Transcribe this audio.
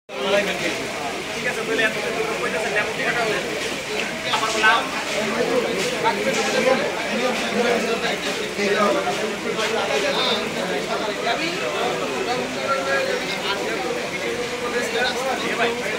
ঠিক আছে তাহলে এত কিছু কইতাছে ডেমো টাকা হলো আমার বলা আমি